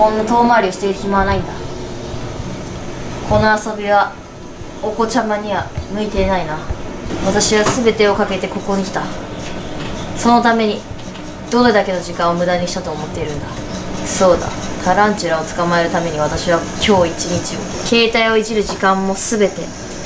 こんな遠回りをしている暇はないんだ。この遊びはお子ちゃまには向いていないな。私は全てをかけてここに来た。そのためにどれだけの時間を無駄にしたと思っているんだ。そうだ、タランチュラを捕まえるために私は今日一日を、携帯をいじる時間も全て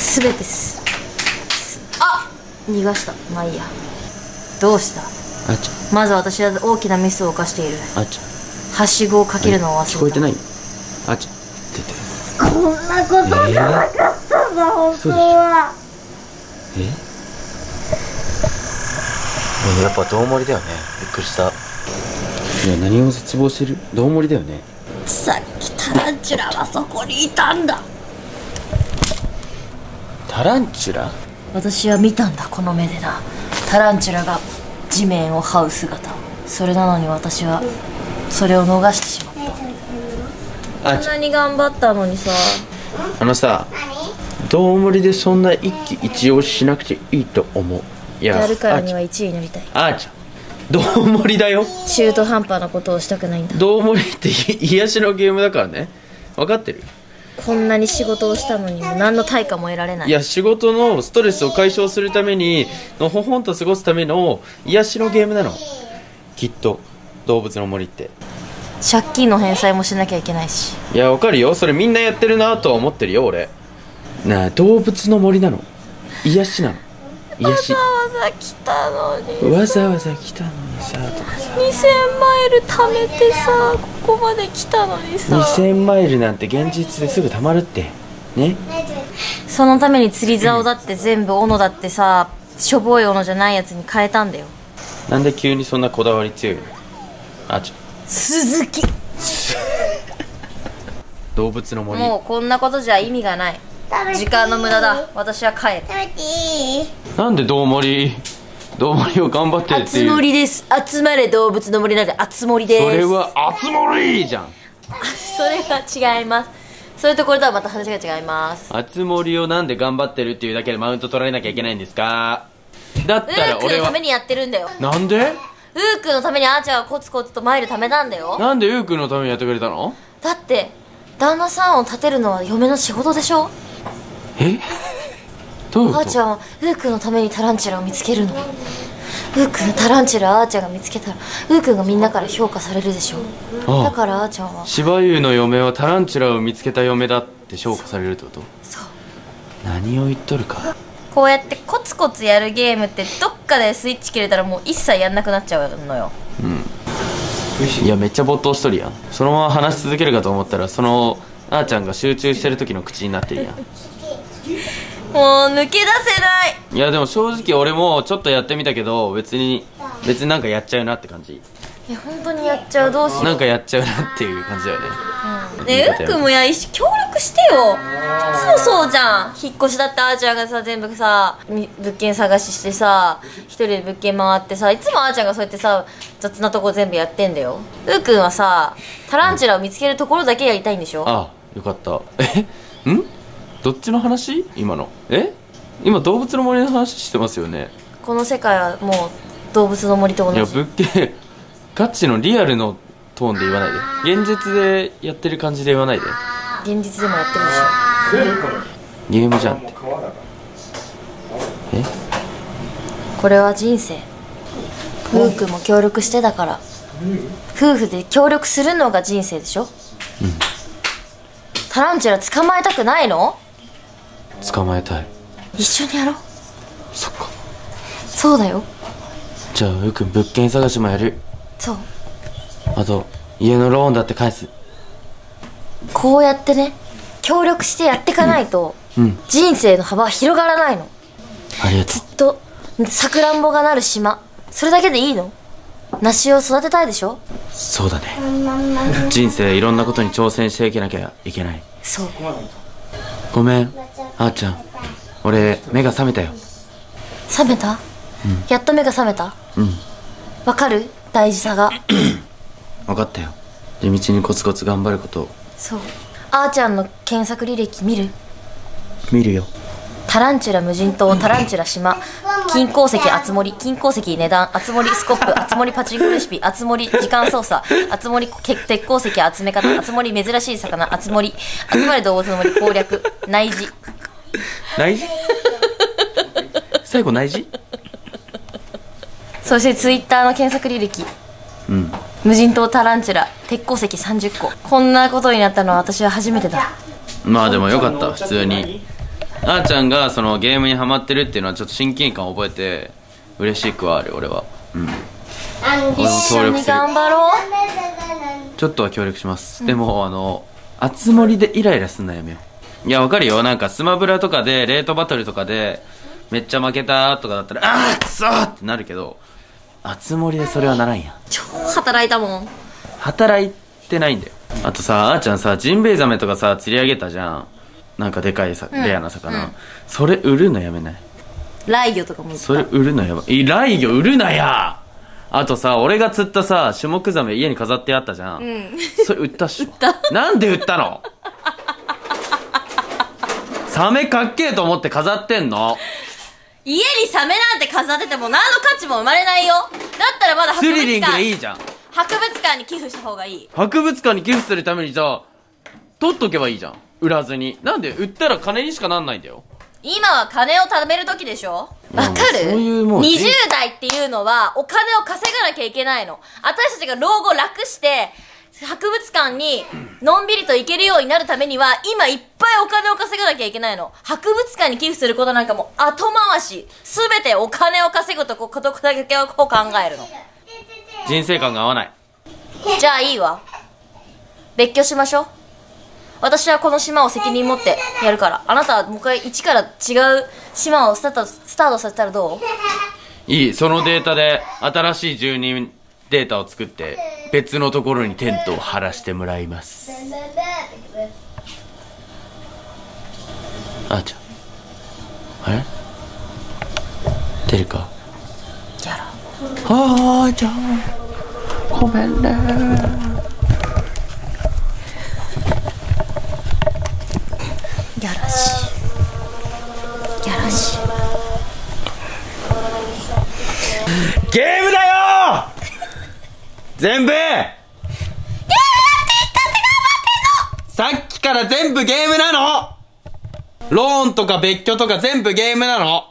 逃がした。まあいいや。どうした？ あーちゃん、 まず私は大きなミスを犯している。 あーちゃん、 はしごをかけるのを忘れた。 聞こえてない？あーちゃん、出て。 こんなことじゃなかったんだ、本当は。 やっぱどうもりだよね。びっくりした。いや、何を絶望してる？どうもりだよね。 さっきタランチュラはそこにいたんだ。 タランチュラ？ 私は見たんだ、この目でな。タランチュラが地面を這う姿を。それなのに私はそれを逃してしまった。こんなに頑張ったのにさ。 どうもりでそんな一喜一憂しなくていいと思う。 やるからには1位になりたい。 あーちゃん、どうもりだよ。 中途半端なことをしたくないんだ。 どうもりって癒しのゲームだからね。分かってる？ こんなに仕事をしたのにも何の対価も得られない。 いや、仕事のストレスを解消するためにのほほんと過ごすための癒しのゲームなの、きっと。動物の森って借金の返済もしなきゃいけないし。 いや、わかるよ、それみんなやってるなとは思ってるよ俺。なあ、動物の森なの、癒しなの、癒し。 わざわざ来たのに、 わざわざ来たのにさとかさ、 2000マイル貯めてさ、ここまで来たのにさ。 2000マイルなんて現実ですぐ貯まるってね。 そのために釣り竿だって全部斧だってさ、しょぼい斧じゃないやつに変えたんだよ。 なんで急にそんなこだわり強いの？あーちゃん、 鈴木動物の森。 もうこんなことじゃ意味がない。時間の無駄だ。私は帰る。 なんでどうもりを頑張ってるっていう。 あつ森です。集まれ動物の森なんであつ森です。 それはあつ森じゃん。 それは違います。そういうところとはまた話が違います。 あつ森をなんで頑張ってるっていうだけでマウント取られなきゃいけないんですか？だったらウーくん俺はのためにやってるんだよ。 なんで？ ウーくんのためにあーちゃんはコツコツとマイル貯めたんだよ。 なんでゆうくんのためにやってくれたの？ だって旦那さんを立てるのは嫁の仕事でしょ。 え？どういうこと？ あーちゃんはウーくんのためにタランチュラを見つけるの。ウーくんのタランチュラあーちゃんが見つけたらウーくんがみんなから評価されるでしょ。だからあーちゃんは芝生の嫁はタランチュラを見つけた嫁だって評価されるってこと？ そう。 何を言っとるか。 こうやってコツコツやるゲームってどっかでスイッチ切れたらもう一切やんなくなっちゃうのよ。 いや、めっちゃ没頭しとるやん。そのまま話し続けるかと思ったら、そのあーちゃんが集中してる時の口になってるやん。 もう抜け出せない。 いや、でも正直俺もちょっとやってみたけど、別になんかやっちゃうなって感じ。 いや本当にやっちゃう。どうしよう。 なんかやっちゃうなっていう感じだよね。 ねえ、うっくんも協力してよ。いつもそうじゃん。引っ越しだってあーちゃんがさ全部さ物件探ししてさ一人で物件回ってさ、いつもあーちゃんがそうやってさ雑なとこ全部やってんだよ。うっくんはさタランチュラを見つけるところだけやりたいんでしょ。 あ、よかった。どっちの話？今の今動物の森の話してますよね。 この世界はもう動物の森と同じ。 いや、物件ガチのリアルのトーンで言わないで。現実でやってる感じで言わないで。 現実でもやってるでしょ。 ゲームじゃんって。 これは人生。ふうくんも協力してだから。夫婦で協力するのが人生でしょ。タランチュラ捕まえたくないの？ 捕まえたい。 一緒にやろう。 そっか。 そうだよ。 じゃあうーくん物件探しもやる。 そう。 あと家のローンだって返す。 こうやってね協力してやっていかないと、人生の幅は広がらないの。 ありがとう。 ずっとさくらんぼがなる島、それだけでいいの？梨を育てたいでしょ。 そうだね。人生いろんなことに挑戦していけなきゃいけない。 そう。 ごめんあーちゃん、俺目が覚めたよ。 覚めた？やっと目が覚めた？わかる？大事さが。 分かったよ。地道にコツコツ頑張ることを。 そう。あーちゃんの検索履歴見る？ 見るよ。 タランチュラ無人島、タランチュラ島、金鉱石あつ森、金鉱石値段、あつ森スコップ、あつ森パチンコレシピ、あつ森時間操作、あつ森鉄鉱石集め方、あつ森珍しい魚、あつ森、集まれ動物の森攻略、内示。 内示最後内示。 そしてツイッターの検索履歴、 うん、 無人島タランチュラ鉄鉱石30個。こんなことになったのは私は初めてだ。 まあでもよかった。普通にあーちゃんがそのゲームにハマってるっていうのはちょっと親近感を覚えて嬉しくはある。俺は一緒に頑張ろう。 ちょっとは協力します、でもあつ森でイライラすんのやめよう。いやわかるよ、なんかスマブラとかでレートバトルとかでめっちゃ負けたとかだったらあーくそーってなるけど、あつ森でそれはならんやん。 超働いたもん。 働いてないんだよ。あとさ、あーちゃんさ、ジンベエザメとかさ釣り上げたじゃん。なんかでかいさ、レアな魚、それ売るのやめない？ 雷魚とかもそれ売るのやばい。雷魚売るなや。あとさ、俺が釣ったさシュモクザメ家に飾ってあったじゃん、それ売ったっしょ。なんで売ったの？サメかっけえと思って飾ってんの。 家にサメなんて飾ってても何の価値も生まれないよ。だったらまだスリリングでいいじゃん。 博物館に寄付した方がいい。 博物館に寄付するためにじゃあ取っとけばいいじゃん、売らずに。なんで売ったら金にしかなんないんだよ。 今は金を貯める時でしょ。わかる？ そういうもう 20代っていうのはお金を稼がなきゃいけないの。私たちが老後楽して博物館にのんびりと行けるようになるためには今いっぱいお金を稼がなきゃいけないの。博物館に寄付することなんかも後回し。すべてお金を稼ぐことだけを考えるの。 人生観が合わない。 じゃあいいわ、別居しましょう。私はこの島を責任持ってやるから、あなたはもう一回一から違う島をスタートさせたらどう？ いい。そのデータで新しい住人データを作って別のところにテントを張らしてもらいます。あーちゃん、あれ出るか？ やろう。 あーちゃんごめんね。 やらしいやらしい。 ゲームだよ全部。ゲームだって言ったって頑張ってんの。さっきから全部ゲームなの。ローンとか別居とか全部ゲームなの。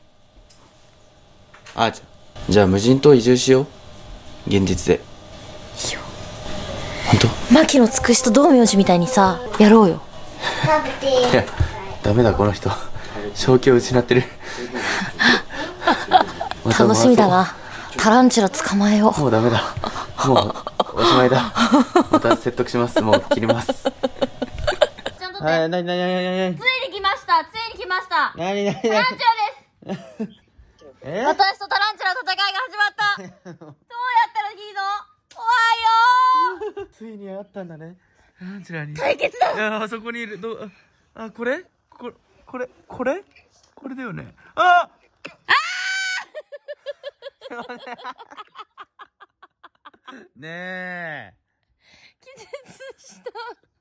あーちゃん、じゃあ無人島移住しよう。現実で。 いいよ。 本当？ 牧野つくしと道明寺みたいにさやろうよ。 いやダメだ、この人正気を失ってる。 楽しみだな。タランチュラ捕まえよう。 もうダメだ、もうおしまいだ。また説得します。もう切ります。はい、なについに来ました。ついに来ました。タランチュラです。私とタランチュラの戦いが始まった。どうやったらいいの？怖いよー。 ついに会ったんだね、タランチュラに。 対決だ。 いやあそこにいる。これだよね。あねえ。 気絶した。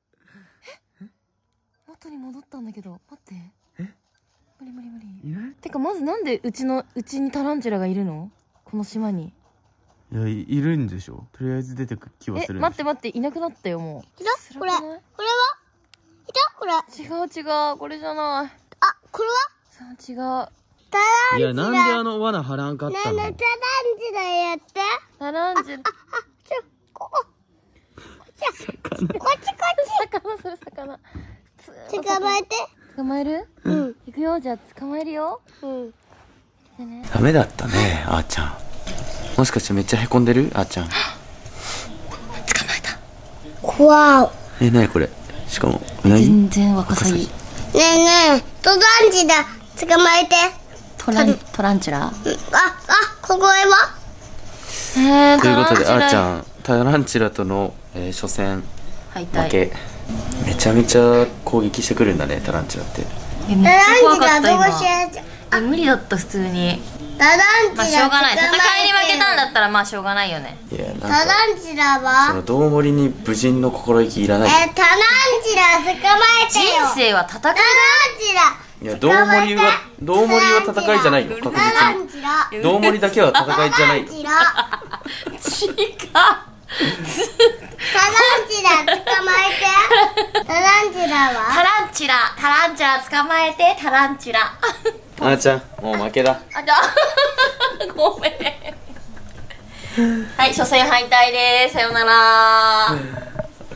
元に戻ったんだけど、待って。無理。 いない？ てかまずなんでうちにタランチュラがいるの？この島に。 いや、いるんでしょ。とりあえず出てく気はするんでしょ。 待って、いなくなったよ、もう。 これはいたこれ。 違う、これじゃない。 あ、これは違う。 タランチュラ。 いや、なんで罠張らんかったの？ タランチュラやって。 タランチュラ。 ここっち。 それ魚。 捕まえて。 捕まえる？行くよ、じゃあ捕まえるよ。 ダメだったね、あーちゃん。もしかしてめっちゃへこんでる？あーちゃん。 捕まえた。 怖い。 なにこれ。しかも全然若さいい。 ねえトランチュラ捕まえて。 トランチュラ。 ここへはということで、あーちゃんタランチュラとの初戦負け。めちゃめちゃ攻撃してくるんだね、タランチュラって。 めっちゃ怖かった今。無理だった普通に。 タランチュラしょうがない。戦いに負けたんだったらまあしょうがないよね。 いや、なんかタランチュラはその道盛りに武人の心意気いらない。 タランチュラ捕まえてよ。 人生は戦いだ。 タランチュラいや、どうもりは戦いじゃないの、確タラ実ンチラ。 に。どうもりだけは戦いじゃないの。 タランチラ。 違う。 タランチラ捕まえて。タランチラタはランチラ捕まえて、タランチラ。 あーちゃん、もう負けだ。 あ、じゃあ、ごめん。はい、初戦敗退です。さよなら。